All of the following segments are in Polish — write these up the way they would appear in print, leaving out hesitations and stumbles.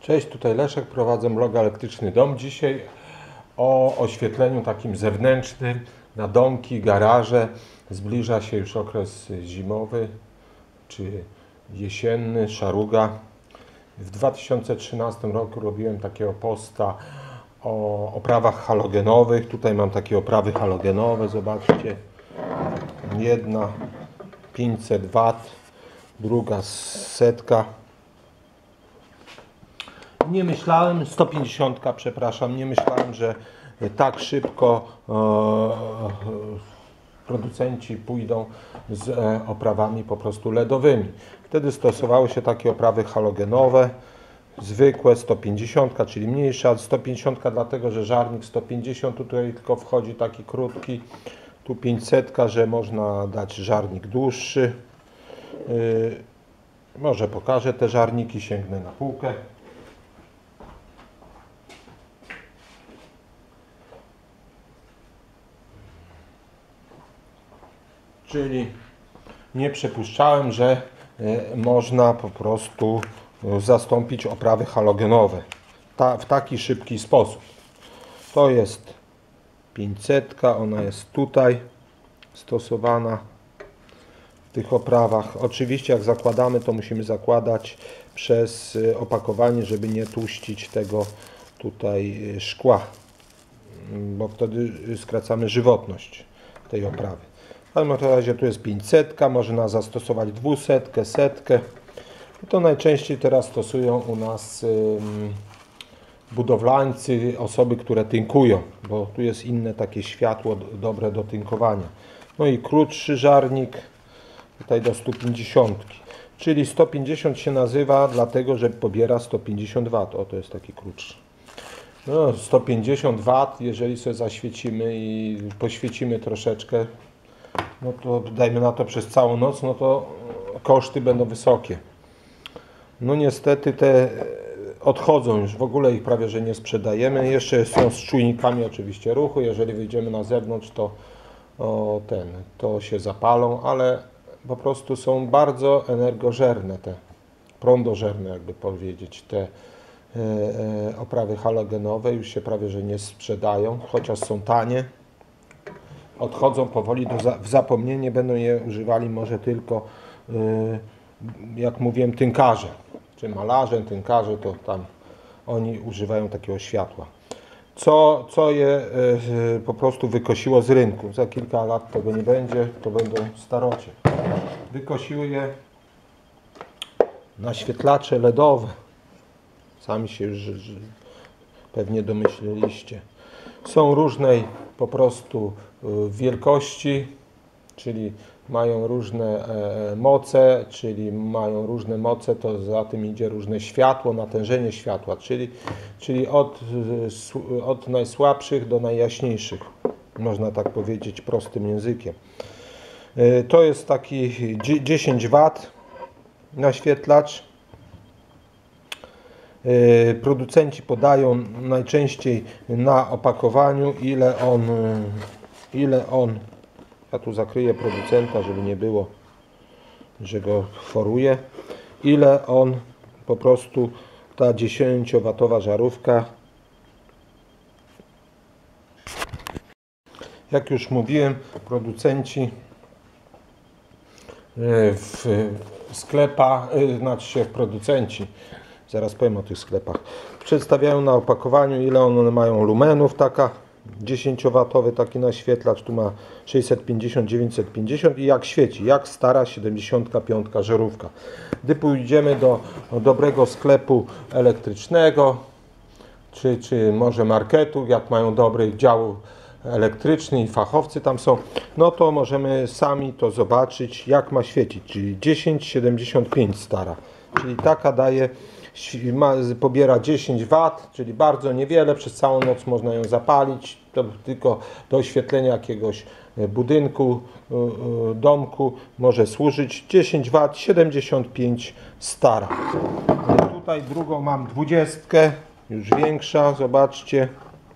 Cześć, tutaj Leszek, prowadzę bloga Elektryczny Dom. Dzisiaj o oświetleniu takim zewnętrznym na domki, garaże. Zbliża się już okres zimowy czy jesienny, szaruga. W 2013 roku robiłem takiego posta o oprawach halogenowych. Tutaj mam takie oprawy halogenowe, zobaczcie. Jedna 500 W, druga 100. Nie myślałem, 150, przepraszam, nie myślałem, że tak szybko producenci pójdą z oprawami po prostu LEDowymi. Wtedy stosowały się takie oprawy halogenowe, zwykłe 150, czyli mniejsza. 150 dlatego, że żarnik 150 tutaj tylko wchodzi taki krótki, tu 500, że można dać żarnik dłuższy. Może pokażę te żarniki, sięgnę na półkę. Czyli nie przypuszczałem, że można po prostu zastąpić oprawy halogenowe w taki szybki sposób. To jest 500, ona jest tutaj stosowana w tych oprawach. Oczywiście jak zakładamy, to musimy zakładać przez opakowanie, żeby nie tłuścić tego tutaj szkła, bo wtedy skracamy żywotność tej oprawy. W każdym razie tu jest 500, można zastosować 200, 100. To najczęściej teraz stosują u nas budowlańcy, osoby, które tynkują, bo tu jest inne takie światło dobre do tynkowania. No i krótszy żarnik, tutaj do 150. Czyli 150 się nazywa dlatego, że pobiera 150 W. O, to jest taki krótszy. No, 150 W, jeżeli sobie zaświecimy i poświecimy troszeczkę, no to dajmy na to przez całą noc, no to koszty będą wysokie. No niestety te odchodzą już, w ogóle ich prawie że nie sprzedajemy. Jeszcze są z czujnikami oczywiście ruchu, jeżeli wyjdziemy na zewnątrz, to się zapalą, ale po prostu są bardzo energożerne, te prądożerne, jakby powiedzieć, te oprawy halogenowe już się prawie że nie sprzedają, chociaż są tanie. Odchodzą powoli w zapomnienie, będą je używali może tylko, jak mówiłem, tynkarze, czy malarze, tynkarze, to tam oni używają takiego światła. Co je po prostu wykosiło z rynku. Za kilka lat tego nie będzie, to będą starocie. Wykosiły je naświetlacze LEDowe. Sami się już pewnie domyśliliście. Są różnej po prostu wielkości, czyli mają różne moce, to za tym idzie różne światło, natężenie światła, czyli od najsłabszych do najjaśniejszych, można tak powiedzieć prostym językiem. To jest taki 10 W naświetlacz. Producenci podają najczęściej na opakowaniu, ile on, ja tu zakryję producenta, żeby nie było, że go foruje, ile on po prostu, ta 10W żarówka, jak już mówiłem, producenci w sklepach, zaraz powiem o tych sklepach, przedstawiają na opakowaniu, ile one mają lumenów. Taka 10W taki naświetlacz, tu ma 650, 950 i jak świeci, jak stara 75 żarówka. Gdy pójdziemy do dobrego sklepu elektrycznego, czy może marketu, jak mają dobry dział elektryczny i fachowcy tam są, no to możemy sami to zobaczyć, jak ma świecić, czyli 1075 stara, czyli taka daje, pobiera 10 W, czyli bardzo niewiele, przez całą noc można ją zapalić, to tylko do oświetlenia jakiegoś budynku, domku może służyć. 10 W, 75 stara. Tutaj drugą mam 20, już większa, zobaczcie.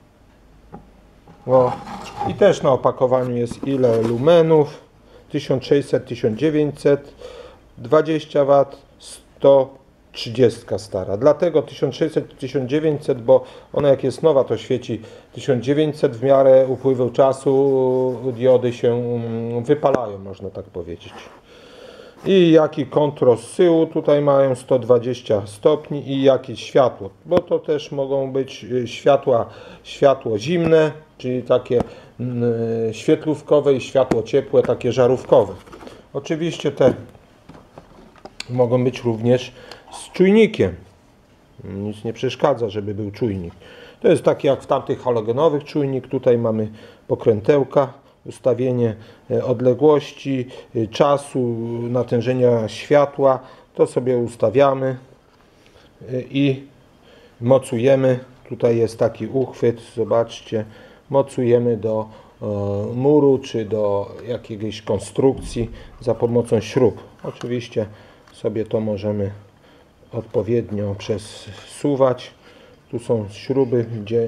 O, i też na opakowaniu jest ile lumenów, 1600, 1900, 20 W, 100, 30 stara. Dlatego 1600-1900, bo ona jak jest nowa, to świeci 1900. W miarę upływu czasu diody się wypalają, można tak powiedzieć. I jaki kontrrozsyłu tutaj mają 120 stopni i jakieś światło, bo to też mogą być światło zimne, czyli takie świetlówkowe, i światło ciepłe, takie żarówkowe. Oczywiście te mogą być również z czujnikiem. Nic nie przeszkadza, żeby był czujnik. To jest taki jak w tamtych halogenowych czujnik. Tutaj mamy pokrętełka, ustawienie odległości, czasu, natężenia światła. To sobie ustawiamy i mocujemy. Tutaj jest taki uchwyt, zobaczcie. Mocujemy do muru czy do jakiejś konstrukcji za pomocą śrub. Oczywiście sobie to możemy odpowiednio przesuwać. Tu są śruby, gdzie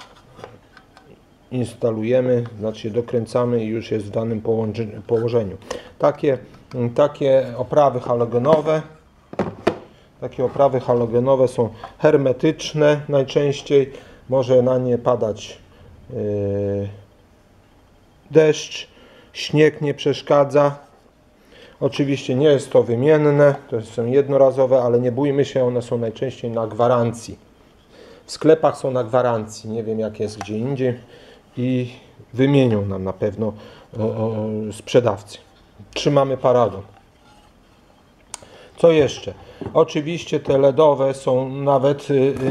instalujemy, znaczy dokręcamy i już jest w danym położeniu. Takie oprawy halogenowe są hermetyczne najczęściej. Może na nie padać deszcz, śnieg nie przeszkadza. Oczywiście nie jest to wymienne, to są jednorazowe, ale nie bójmy się, one są najczęściej na gwarancji. W sklepach są na gwarancji, nie wiem jak jest gdzie indziej, i wymienią nam na pewno sprzedawcy. Trzymamy paragon. Co jeszcze? Oczywiście te LEDowe są nawet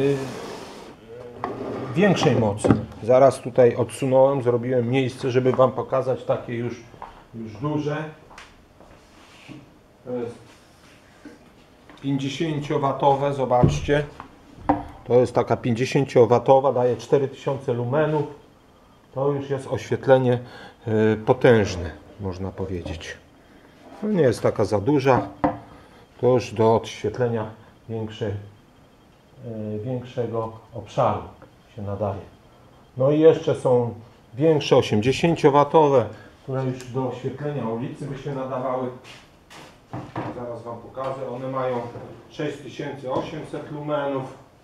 większej mocy. Zaraz tutaj odsunąłem, zrobiłem miejsce, żeby Wam pokazać takie już duże. To jest 50W, zobaczcie. To jest taka 50W, daje 4000 lumenów. To już jest oświetlenie potężne, można powiedzieć. No nie jest taka za duża. To już do odświetlenia większego obszaru się nadaje. No i jeszcze są większe 80W, które już do oświetlenia ulicy by się nadawały. Zaraz Wam pokażę. One mają 6800 lumenów.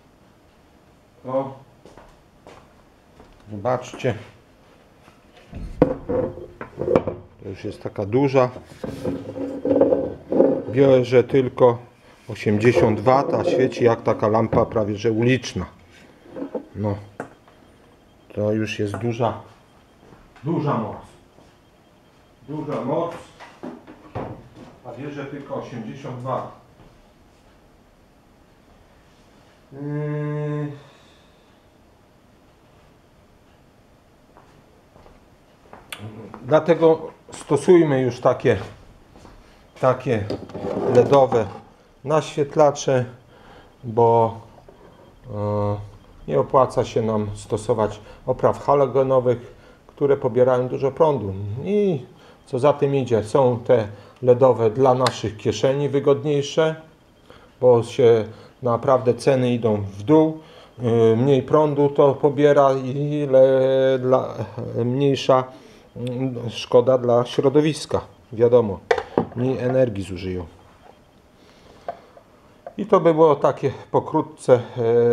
O, zobaczcie. To już jest taka duża. Bierze tylko 80W, a świeci jak taka lampa prawie że uliczna. No, to już jest duża moc. Duża moc, a bierze tylko 80W. Dlatego stosujmy już takie LEDowe naświetlacze, bo nie opłaca się nam stosować opraw halogenowych, które pobierają dużo prądu. I co za tym idzie, są te LEDowe dla naszych kieszeni wygodniejsze, bo się naprawdę ceny idą w dół. Mniej prądu to pobiera i mniejsza szkoda dla środowiska. Wiadomo, mniej energii zużyją. I to by było takie pokrótce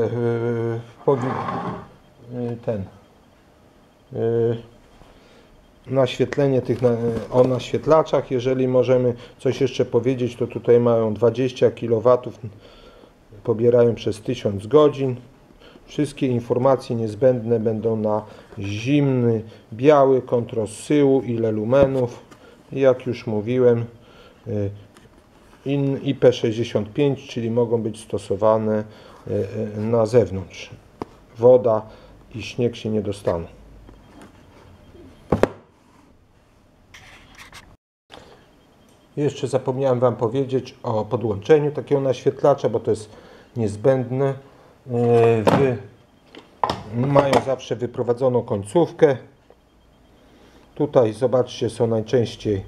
naświetlenie o naświetlaczach. Jeżeli możemy coś jeszcze powiedzieć, to tutaj mają 20 kW, pobierają przez 1000 godzin. Wszystkie informacje niezbędne będą na zimny, biały kontrrozsyłu, ile lumenów. I jak już mówiłem, IP65, czyli mogą być stosowane na zewnątrz. Woda i śnieg się nie dostaną. Jeszcze zapomniałem Wam powiedzieć o podłączeniu takiego naświetlacza, bo to jest niezbędne. Mają zawsze wyprowadzoną końcówkę. Tutaj zobaczcie, są najczęściej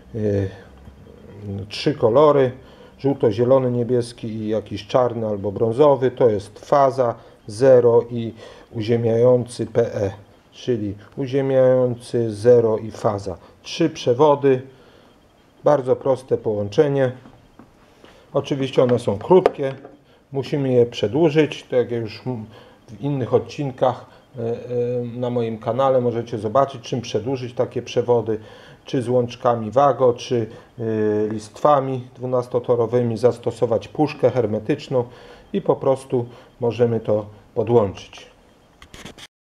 3 kolory: żółto-zielony, niebieski i jakiś czarny albo brązowy. To jest faza 0 i uziemiający PE, czyli uziemiający, 0 i faza. 3 przewody, bardzo proste połączenie. Oczywiście one są krótkie, musimy je przedłużyć. Tak jak już w innych odcinkach na moim kanale możecie zobaczyć, czym przedłużyć takie przewody, czy z łączkami Wago, czy listwami 12-torowymi, zastosować puszkę hermetyczną i po prostu możemy to podłączyć.